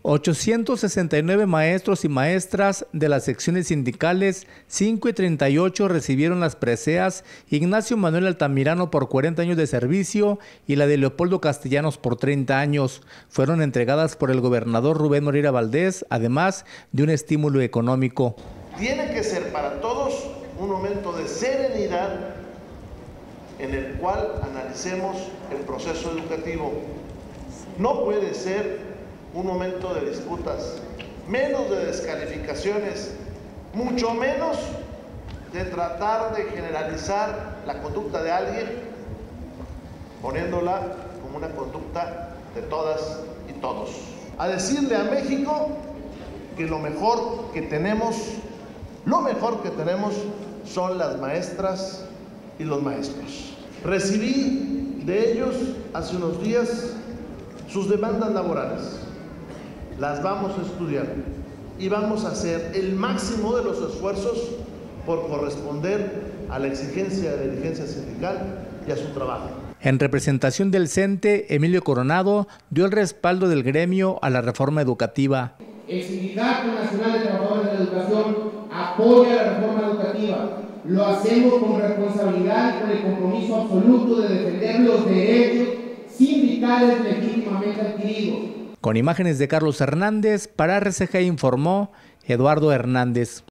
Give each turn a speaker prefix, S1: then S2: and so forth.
S1: 869 maestros y maestras de las secciones sindicales 5 y 38 recibieron las preseas Ignacio Manuel Altamirano por 40 años de servicio y la de Leopoldo Castellanos por 30 años. Fueron entregadas por el gobernador Rubén Moreira Valdés, además de un estímulo económico.
S2: Tiene que ser para todos un momento de serenidad en el cual analicemos el proceso educativo. No puede ser un momento de disputas, menos de descalificaciones, mucho menos de tratar de generalizar la conducta de alguien, poniéndola como una conducta de todas y todos. A decirle a México que lo mejor que tenemos son las maestras y los maestros. Recibí de ellos hace unos días sus demandas laborales. Las vamos a estudiar y vamos a hacer el máximo de los esfuerzos por corresponder a la exigencia de la dirigencia sindical y a su trabajo.
S1: En representación del CENTE, Emilio Coronado dio el respaldo del gremio a la reforma educativa.
S3: El Sindicato Nacional de Trabajadores de la Educación apoya la reforma educativa. Lo hacemos con responsabilidad y con el compromiso absoluto de defender los derechos sindicales legítimamente adquiridos.
S1: Con imágenes de Carlos Hernández, para RCG informó Eduardo Hernández.